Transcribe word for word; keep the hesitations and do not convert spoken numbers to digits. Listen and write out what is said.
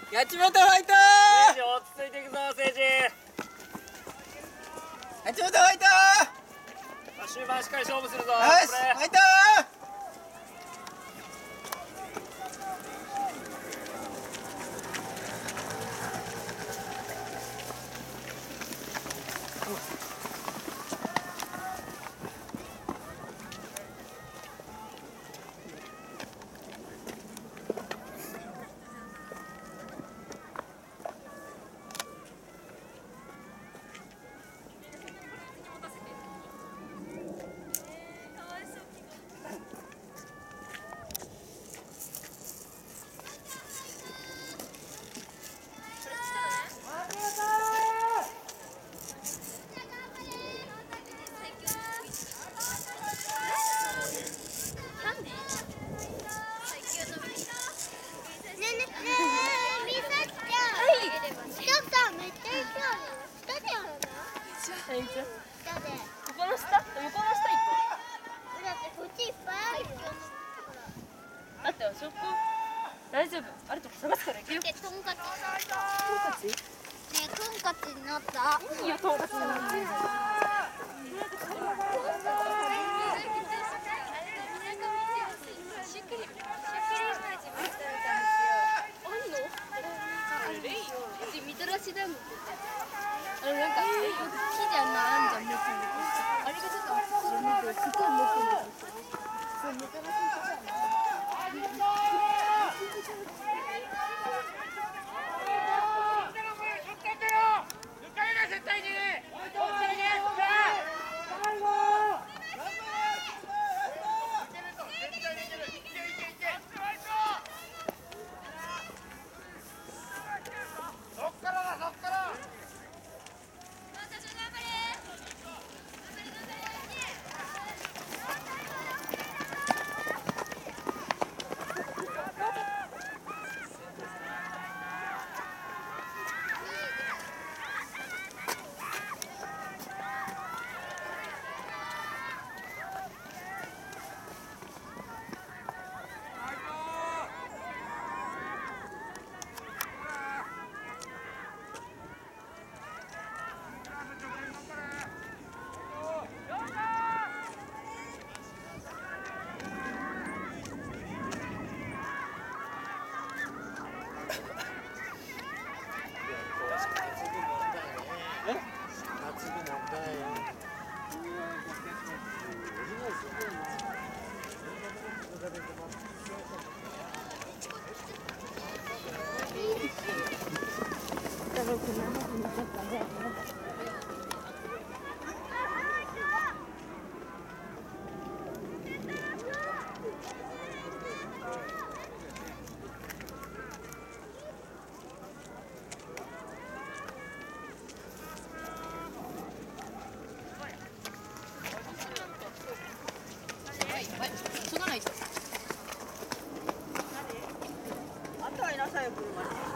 八千本ファイト誠治落ち着いていくぞ誠治。 八千本ファイト終盤しっかり勝負するぞ。 よしファイトここの下、向こうの下行こう。だってこっちいっぱいあるよ。だってあそこ大丈夫。あるとこ探すから行くよ。 トンカチ。 トンカチ？ ねえ、トンカチになった。 いいよトンカチなんて。 みたらしだもん。あのなんか木じゃないんじゃん、もくもく。あれがちょっとあれすごいもくもく。そうみたらしじゃない。 あとはいなさいよ車に。